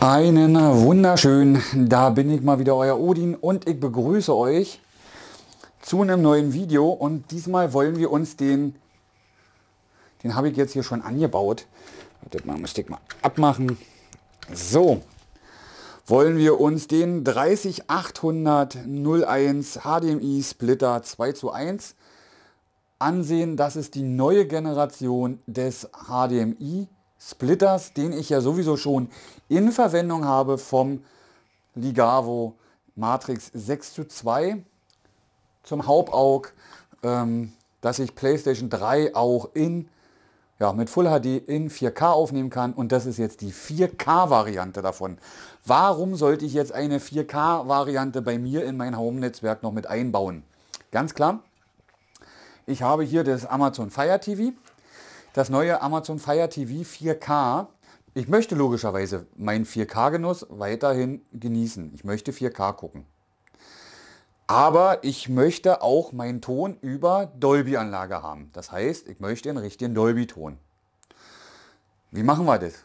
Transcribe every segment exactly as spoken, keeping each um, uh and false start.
Einen wunderschönen, da bin ich mal wieder, euer Odin, und ich begrüße euch zu einem neuen Video. Und diesmal wollen wir uns den, den habe ich jetzt hier schon angebaut. Wartet mal, müsste ich mal abmachen. So, wollen wir uns den drei null achthundert null eins H D M I Splitter zwei zu eins ansehen. Das ist die neue Generation des H D M I Splitters, den ich ja sowieso schon in Verwendung habe vom Ligavo Matrix sechs zu zwei zum Hauptaug, ähm, dass ich PlayStation drei auch in, ja, mit Full H D in vier K aufnehmen kann, und das ist jetzt die vier K Variante davon. Warum sollte ich jetzt eine vier K Variante bei mir in mein Home-Netzwerk noch mit einbauen? Ganz klar, ich habe hier das Amazon Fire T V. Das neue Amazon Fire T V vier K. Ich möchte logischerweise meinen vier K-Genuss weiterhin genießen. Ich möchte vier K gucken. Aber ich möchte auch meinen Ton über Dolby-Anlage haben. Das heißt, ich möchte einen richtigen Dolby-Ton. Wie machen wir das?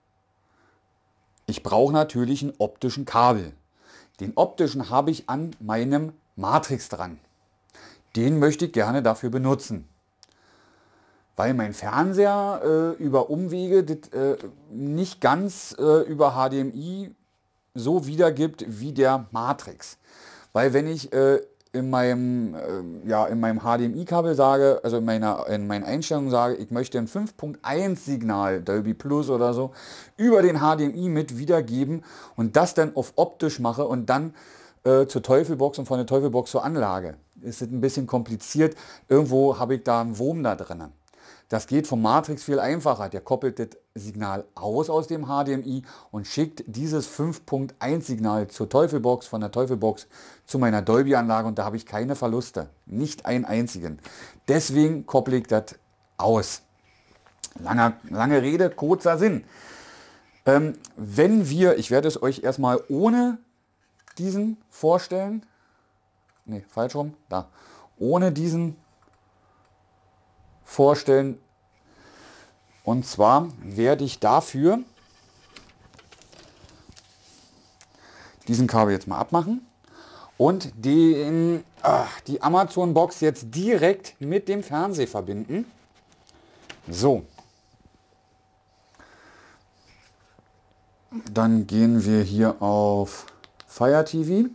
Ich brauche natürlich einen optischen Kabel. Den optischen habe ich an meinem Matrix dran. Den möchte ich gerne dafür benutzen, weil mein Fernseher äh, über Umwege das, äh, nicht ganz äh, über H D M I so wiedergibt wie der Matrix. Weil wenn ich äh, in meinem, äh, ja, in meinem H D M I-Kabel sage, also in meiner in meinen Einstellungen sage, ich möchte ein fünf Punkt eins Signal, Dolby Plus oder so, über den H D M I mit wiedergeben und das dann auf optisch mache und dann äh, zur Teufelbox und von der Teufelbox zur Anlage, ist es ein bisschen kompliziert. Irgendwo habe ich da einen Wurm da drin. Das geht vom Matrix viel einfacher. Der koppelt das Signal aus aus dem H D M I und schickt dieses fünf Punkt eins Signal zur Teufelbox, von der Teufelbox zu meiner Dolby-Anlage, und da habe ich keine Verluste. Nicht einen einzigen. Deswegen kopple ich das aus. Lange, lange Rede, kurzer Sinn. Ähm, wenn wir, ich werde es euch erstmal ohne diesen vorstellen. Ne, falsch rum. Da. Ohne diesen vorstellen, und zwar werde ich dafür diesen Kabel jetzt mal abmachen und den, ach, die Amazon Box jetzt direkt mit dem Fernseher verbinden. So, dann gehen wir hier auf Fire T V.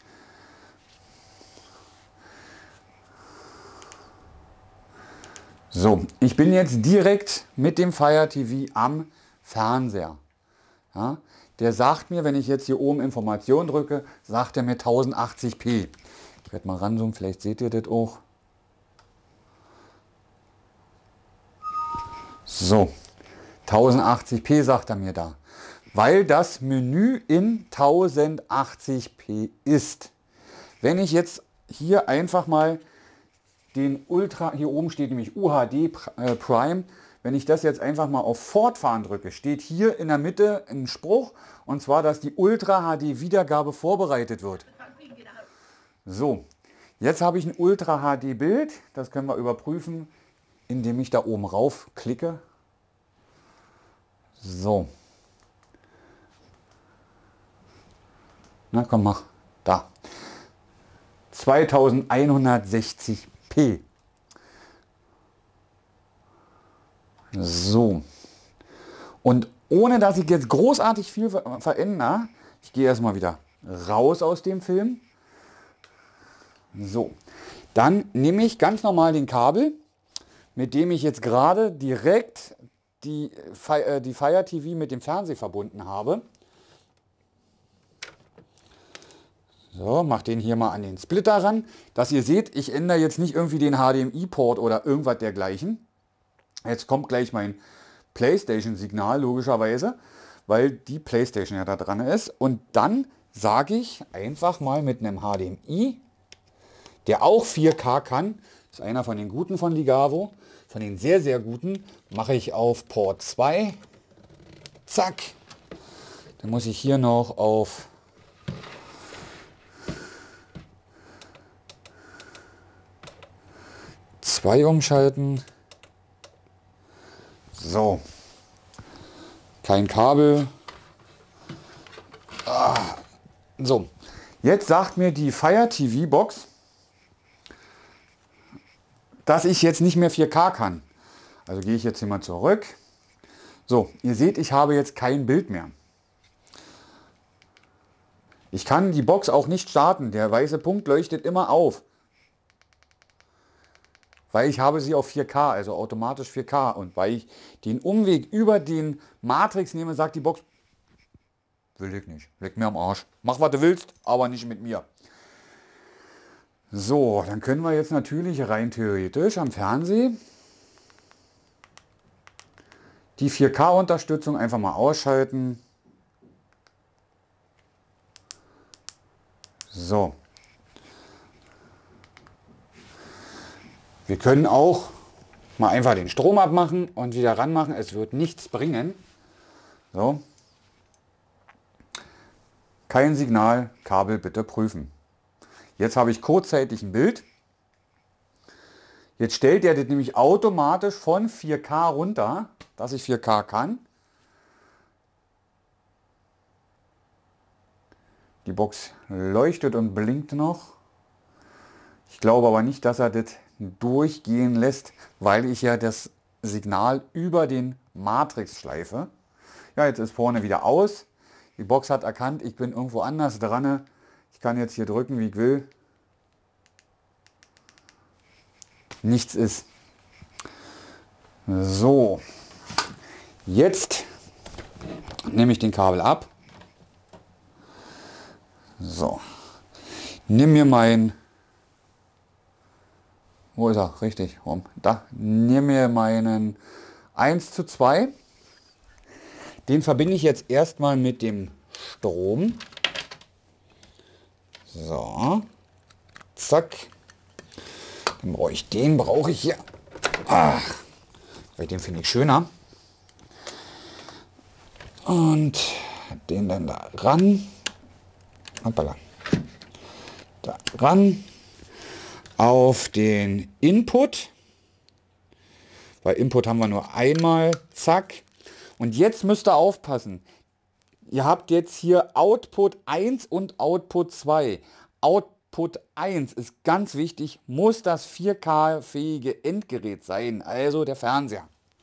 So, ich bin jetzt direkt mit dem Fire T V am Fernseher. Ja, der sagt mir, wenn ich jetzt hier oben Information drücke, sagt er mir tausendachtzig p. Ich werde mal ranzoomen, vielleicht seht ihr das auch. So, tausendachtzig p sagt er mir da, weil das Menü in tausendachtzig p ist. Wenn ich jetzt hier einfach mal den Ultra, hier oben steht nämlich U H D Prime, wenn ich das jetzt einfach mal auf Fortfahren drücke, steht hier in der Mitte ein Spruch, und zwar, dass die Ultra H D Wiedergabe vorbereitet wird. So, jetzt habe ich ein Ultra H D Bild, das können wir überprüfen, indem ich da oben rauf klicke. So. Na komm, mach. Da. zweitausendeinhundertsechzig p. So. Und ohne dass ich jetzt großartig viel ver verändere, ich gehe erstmal wieder raus aus dem Film. So. Dann nehme ich ganz normal den Kabel, mit dem ich jetzt gerade direkt die, äh, die Fire T V mit dem Fernseher verbunden habe. So, mach den hier mal an den Splitter ran, dass ihr seht, ich ändere jetzt nicht irgendwie den H D M I-Port oder irgendwas dergleichen. Jetzt kommt gleich mein PlayStation-Signal, logischerweise, weil die PlayStation ja da dran ist. Und dann sage ich einfach mal mit einem H D M I, der auch vier K kann, ist einer von den guten von Ligavo, von den sehr, sehr guten, mache ich auf Port zwei. Zack. Dann muss ich hier noch auf zwei umschalten. So, kein Kabel, So, jetzt sagt mir die Fire T V Box, dass ich jetzt nicht mehr vier K kann. Also gehe ich jetzt hier mal zurück. So, ihr seht, ich habe jetzt kein Bild mehr. Ich kann die Box auch nicht starten. Der weiße Punkt leuchtet immer auf. Weil ich habe sie auf vier K, also automatisch vier K. Und weil ich den Umweg über den Matrix nehme, sagt die Box, will ich nicht, leck mir am Arsch. Mach, was du willst, aber nicht mit mir. So, dann können wir jetzt natürlich rein theoretisch am Fernsehen die vier K-Unterstützung einfach mal ausschalten. So. Wir können auch mal einfach den Strom abmachen und wieder ranmachen. Es wird nichts bringen. So. Kein Signal, Kabel bitte prüfen. Jetzt habe ich kurzzeitig ein Bild. Jetzt stellt er das nämlich automatisch von vier K runter, dass ich vier K kann. Die Box leuchtet und blinkt noch. Ich glaube aber nicht, dass er das durchgehen lässt, weil ich ja das Signal über den Matrix schleife. Ja, jetzt ist vorne wieder aus. Die Box hat erkannt, ich bin irgendwo anders dran. Ich kann jetzt hier drücken, wie ich will. Nichts ist. So, jetzt nehme ich den Kabel ab. So, nimm mir mein, wo ist er? Richtig, rum. Da, nimm mir meinen eins zu zwei. Den verbinde ich jetzt erstmal mit dem Strom. So, zack. Dann brauche ich den, brauche ich hier. Ach, weil den finde ich schöner. Und den dann da ran. Hoppala. Da ran. Auf den Input. Weil Input haben wir nur einmal. Zack. Und jetzt müsst ihr aufpassen. Ihr habt jetzt hier Output eins und Output zwei. Output eins ist ganz wichtig, muss das vier K-fähige Endgerät sein, also der Fernseher.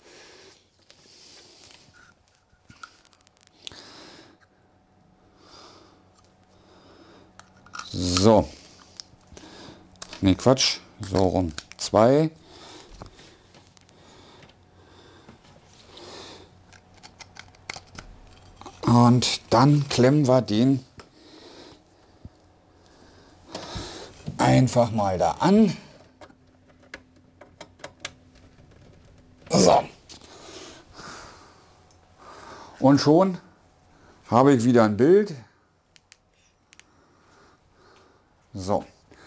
So. Ne, Quatsch. So rum. zwei. Und dann klemmen wir den einfach mal da an. So. Und schon habe ich wieder ein Bild. So.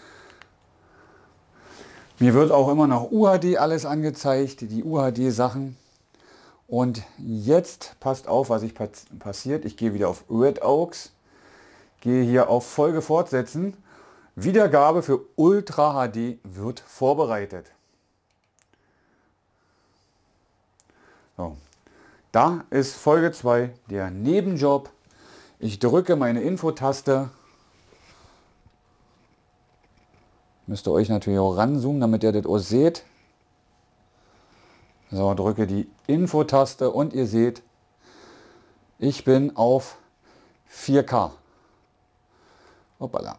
Mir wird auch immer noch U H D alles angezeigt, die U H D-Sachen. Und jetzt passt auf, was ich passiert. Ich gehe wieder auf Red Oaks, gehe hier auf Folge fortsetzen. Wiedergabe für Ultra H D wird vorbereitet. So. Da ist Folge zwei, der Nebenjob. Ich drücke meine Infotaste. Müsst ihr euch natürlich auch ranzoomen, damit ihr das auch seht. So, drücke die Infotaste und ihr seht, ich bin auf vier K. Hoppala.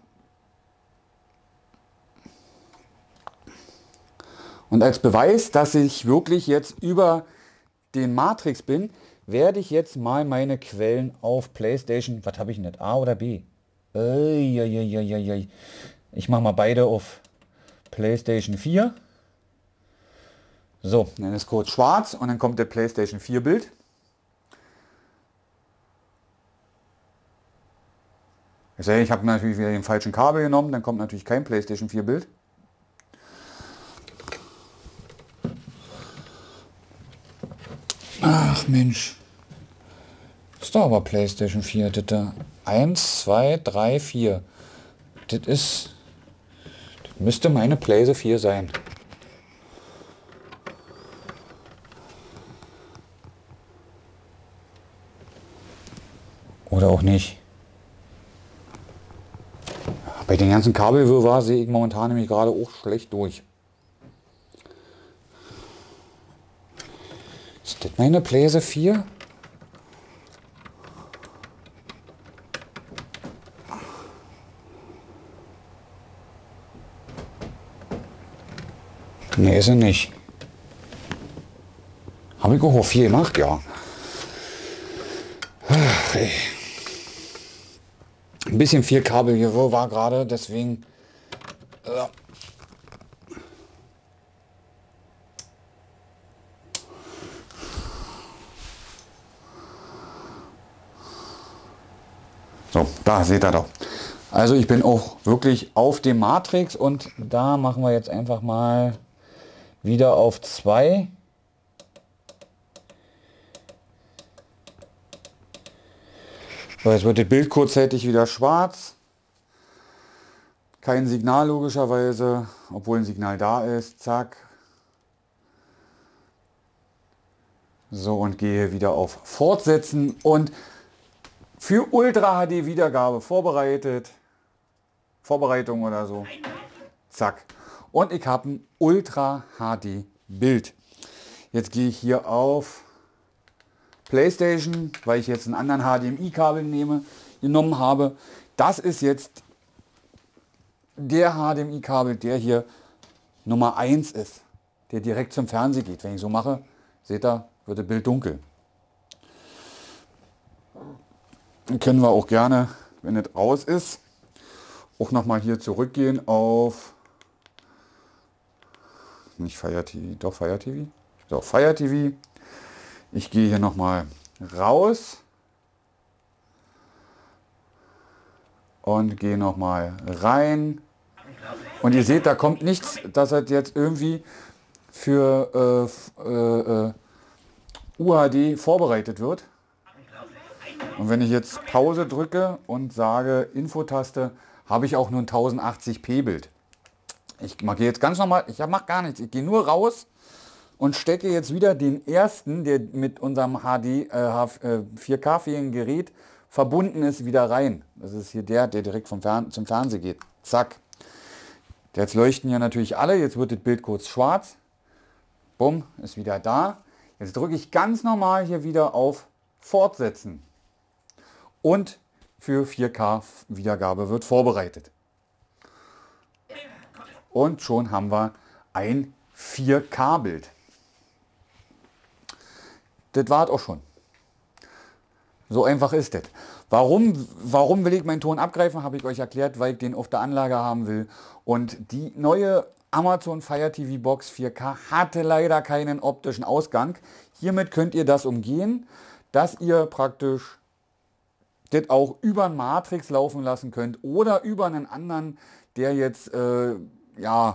Und als Beweis, dass ich wirklich jetzt über den Matrix bin, werde ich jetzt mal meine Quellen auf PlayStation, was habe ich denn, A oder B? Eieieiei. Ich mache mal beide auf PlayStation vier. So, dann ist kurz schwarz und dann kommt der PlayStation vier Bild. Ich habe natürlich wieder den falschen Kabel genommen, dann kommt natürlich kein PlayStation vier Bild. Ach Mensch. Ist doch aber PlayStation vier. Das da. eins, zwei, drei, vier. Das ist. Das müsste meine PlayStation vier sein. Oder auch nicht. Bei den ganzen Kabelwirrwarr sehe ich momentan nämlich gerade auch schlecht durch. Ist das meine Pläse vier? Ne, ist sie nicht. Habe ich auch viel gemacht, ja. Ach, ey. Ein bisschen viel Kabelgewirr war gerade, deswegen... Ja. So, da seht ihr doch. Also ich bin auch wirklich auf dem Matrix und da machen wir jetzt einfach mal wieder auf zwei. So, jetzt wird das Bild kurzzeitig wieder schwarz. Kein Signal logischerweise, obwohl ein Signal da ist. Zack. So, und gehe wieder auf Fortsetzen und für Ultra H D Wiedergabe vorbereitet. Vorbereitung oder so. Zack. Und ich habe ein Ultra H D Bild. Jetzt gehe ich hier auf PlayStation, weil ich jetzt einen anderen H D M I-Kabel nehme, genommen habe. Das ist jetzt der H D M I-Kabel, der hier Nummer eins ist, der direkt zum Fernseher geht. Wenn ich so mache, seht ihr, wird das Bild dunkel. Dann können wir auch gerne, wenn es raus ist, auch nochmal hier zurückgehen auf, nicht Fire T V, doch Fire T V, so Fire T V. Ich gehe hier nochmal raus und gehe nochmal rein. Und ihr seht, da kommt nichts, dass das jetzt irgendwie für äh, äh, äh, U H D vorbereitet wird. Und wenn ich jetzt Pause drücke und sage Infotaste, habe ich auch nur ein tausendachtzig p Bild. Ich mache jetzt ganz normal, ich mache gar nichts, ich gehe nur raus und stecke jetzt wieder den ersten, der mit unserem H D äh, vier K-fähigen Gerät verbunden ist, wieder rein. Das ist hier der, der direkt vom Fern zum Fernseher geht. Zack. Jetzt leuchten ja natürlich alle, jetzt wird das Bild kurz schwarz. Bumm, ist wieder da. Jetzt drücke ich ganz normal hier wieder auf Fortsetzen. Und für vier K Wiedergabe wird vorbereitet. Und schon haben wir ein vier K Bild. Das war es auch schon. So einfach ist das. Warum, warum will ich meinen Ton abgreifen, habe ich euch erklärt, weil ich den auf der Anlage haben will. Und die neue Amazon Fire T V Box vier K hatte leider keinen optischen Ausgang. Hiermit könnt ihr das umgehen, dass ihr praktisch das auch über einen Matrix laufen lassen könnt oder über einen anderen, der jetzt äh, ja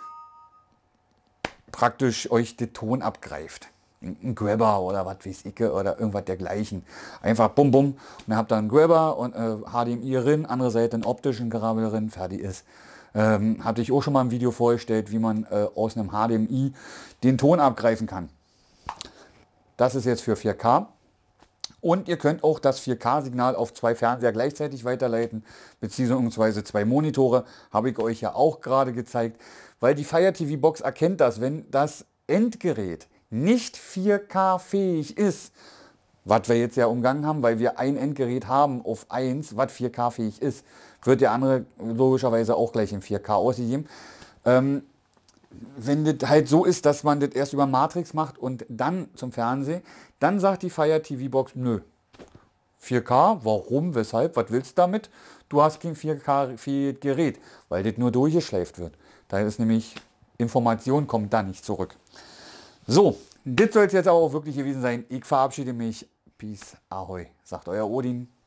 praktisch euch den Ton abgreift. Ein Grabber oder was weiß ich oder irgendwas dergleichen. Einfach bum bum und dann habt ihr einen Grabber und äh, H D M I drin, andere Seite einen optischen Kabel drin, fertig ist. Ähm, hatte ich auch schon mal ein Video vorgestellt, wie man äh, aus einem H D M I den Ton abgreifen kann. Das ist jetzt für vier K. Und ihr könnt auch das vier K Signal auf zwei Fernseher gleichzeitig weiterleiten, beziehungsweise zwei Monitore, habe ich euch ja auch gerade gezeigt, weil die Fire T V Box erkennt das, wenn das Endgerät nicht vier K fähig ist, was wir jetzt ja umgangen haben, weil wir ein Endgerät haben auf eins, was vier K fähig ist, wird der andere logischerweise auch gleich in vier K ausgegeben. Ähm, wenn das halt so ist, dass man das erst über Matrix macht und dann zum Fernsehen, dann sagt die Fire T V Box, nö, vier K, warum, weshalb, was willst du damit? Du hast kein vier K-fähiges Gerät, weil das nur durchgeschleift wird. Da ist nämlich, Information kommt da nicht zurück. So, das soll es jetzt aber auch wirklich gewesen sein. Ich verabschiede mich. Peace, Ahoi, sagt euer Odin.